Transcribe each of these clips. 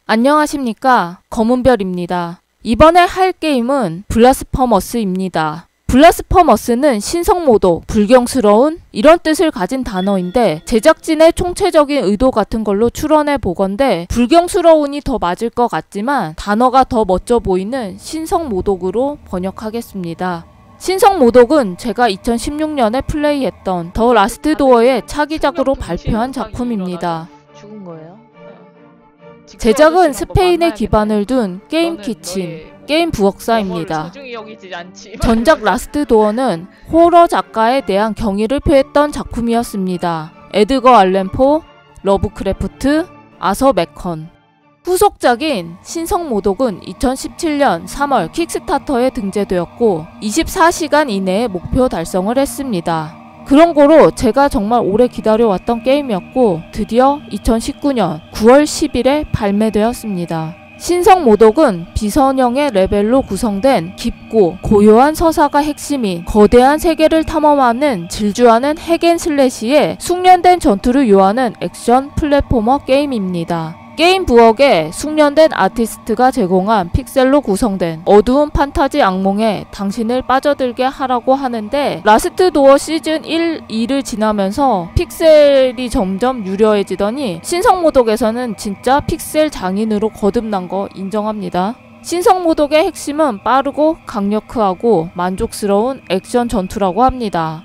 안녕하십니까, 검은별입니다. 이번에 할 게임은 블라스퍼머스입니다. 블라스퍼머스는 신성모독, 불경스러운 이런 뜻을 가진 단어인데 제작진의 총체적인 의도 같은 걸로 추론해 보건대 불경스러운이 더 맞을 것 같지만 단어가 더 멋져 보이는 신성모독으로 번역하겠습니다. 신성모독은 제가 2016년에 플레이했던 더 라스트 도어의 차기작으로 발표한 작품입니다. 죽은 거예요? 제작은 스페인에 기반을 둔 게임키친, 게임 부엌사입니다. 전작 라스트 도어는 호러 작가에 대한 경의를 표했던 작품이었습니다. 에드거 알렌 포, 러브크래프트, 아서 맥컨. 후속작인 신성모독은 2017년 3월 킥스타터에 등재되었고 24시간 이내에 목표 달성을 했습니다. 그런 거로 제가 정말 오래 기다려왔던 게임이었고 드디어 2019년 9월 10일에 발매되었습니다. 신성모독은 비선형의 레벨로 구성된 깊고 고요한 서사가 핵심인 거대한 세계를 탐험하는 질주하는 핵앤슬래시의 숙련된 전투를 요하는 액션 플랫포머 게임입니다. 게임 부엌에 숙련된 아티스트가 제공한 픽셀로 구성된 어두운 판타지 악몽에 당신을 빠져들게 하라고 하는데 라스트 도어 시즌 1, 2를 지나면서 픽셀이 점점 유려해지더니 신성모독에서는 진짜 픽셀 장인으로 거듭난 거 인정합니다. 신성모독의 핵심은 빠르고 강력하고 만족스러운 액션 전투라고 합니다.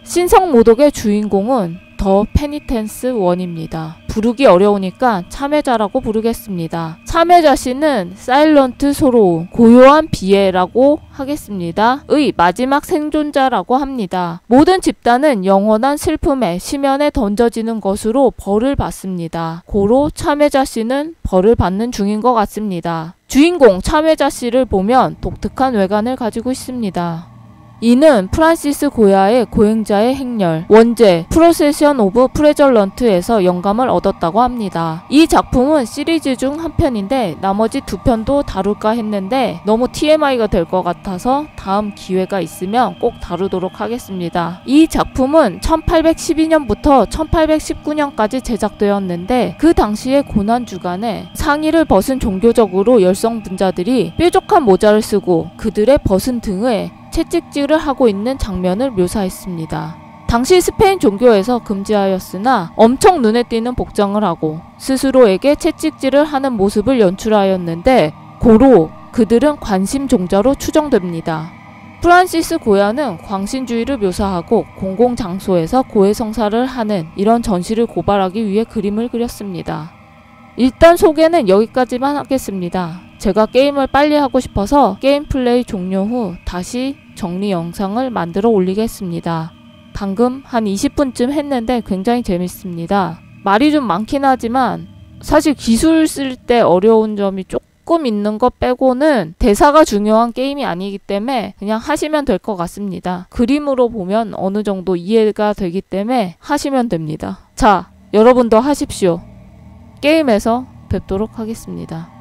신성모독의 주인공은 더 페니텐스 1입니다. 부르기 어려우니까 참여자라고 부르겠습니다. 참여자씨는 사일런트 소로우, 고요한 비애라고 하겠습니다. 의 마지막 생존자라고 합니다. 모든 집단은 영원한 슬픔에 심연에 던져지는 것으로 벌을 받습니다. 고로 참여자씨는 벌을 받는 중인 것 같습니다. 주인공 참여자씨를 보면 독특한 외관을 가지고 있습니다. 이는 프란시스 고야의 고행자의 행렬, 원제 프로세션 오브 프레절런트에서 영감을 얻었다고 합니다. 이 작품은 시리즈 중 한 편인데 나머지 두 편도 다룰까 했는데 너무 TMI가 될 것 같아서 다음 기회가 있으면 꼭 다루도록 하겠습니다. 이 작품은 1812년부터 1819년까지 제작되었는데 그 당시의 고난 주간에 상의를 벗은 종교적으로 열성분자들이 뾰족한 모자를 쓰고 그들의 벗은 등에 채찍질을 하고 있는 장면을 묘사했습니다. 당시 스페인 종교에서 금지하였으나 엄청 눈에 띄는 복장을 하고 스스로에게 채찍질을 하는 모습을 연출하였는데 고로 그들은 관심종자로 추정됩니다. 프란시스 고야는 광신주의를 묘사하고 공공장소에서 고해성사를 하는 이런 전시를 고발하기 위해 그림을 그렸습니다. 일단 소개는 여기까지만 하겠습니다. 제가 게임을 빨리 하고 싶어서 게임 플레이 종료 후 다시 정리 영상을 만들어 올리겠습니다. 방금 한 20분쯤 했는데 굉장히 재밌습니다. 말이 좀 많긴 하지만 사실 기술 쓸 때 어려운 점이 조금 있는 것 빼고는 대사가 중요한 게임이 아니기 때문에 그냥 하시면 될 것 같습니다. 그림으로 보면 어느 정도 이해가 되기 때문에 하시면 됩니다. 자, 여러분도 하십시오. 게임에서 뵙도록 하겠습니다.